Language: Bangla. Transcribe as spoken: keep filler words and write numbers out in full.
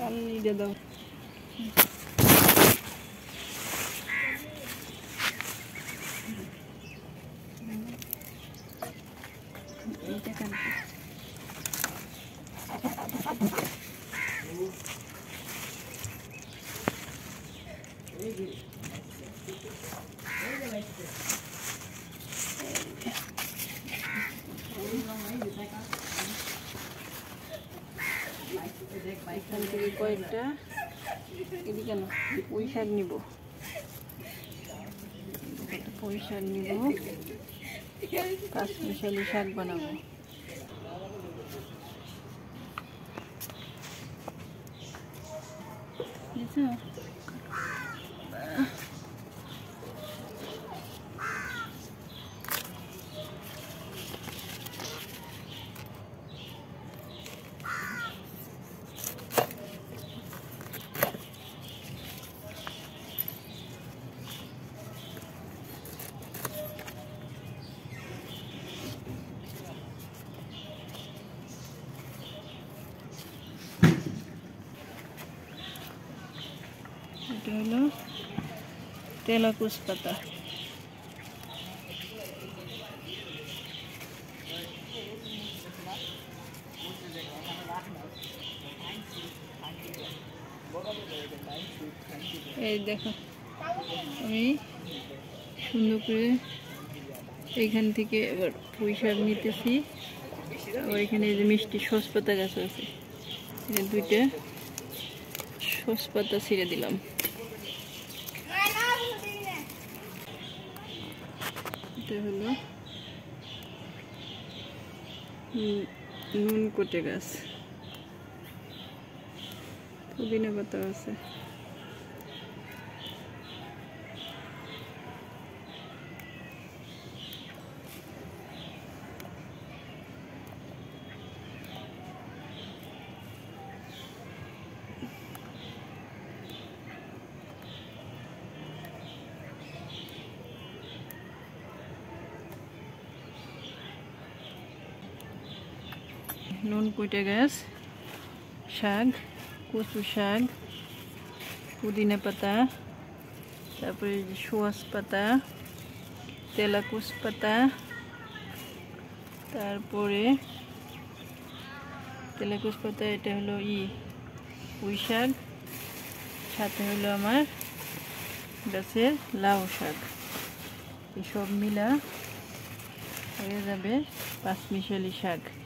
পানি দিয়ে দাও। এইটা কেন এখান থেকে কয়েকটা এদিকে কেন পুঁই শাক নিব, পুঁই শাক নিব, পাঁচমিশালি শাক বানাবো। বুঝছো? এটা হলো তেলাকুচ পাতা। এই দেখো আমি সুন্দর করে এইখান থেকে এবার পুঁই শাক নিতেছি। আবার এখানে যে মিষ্টি সজপাতা গাছ আছে, দুইটা সজপাতা ছিঁড়ে দিলাম। এটা হলো নুন কোটে গাছ, পুদিনা পাতা আছে। নুন কুইটে গাছ, শাক, কচু শাক, পুদিনা পাতা, তারপরে সোয়াস পাতা, তেলাকুচ পাতা, তারপরে তেলাকুচ পাতা, এটা হলো ই পুঁই শাক, সাথে হলো আমার গাছের লাউ শাক। এসব মিলা হয়ে যাবে পাঁচমিশালি শাক।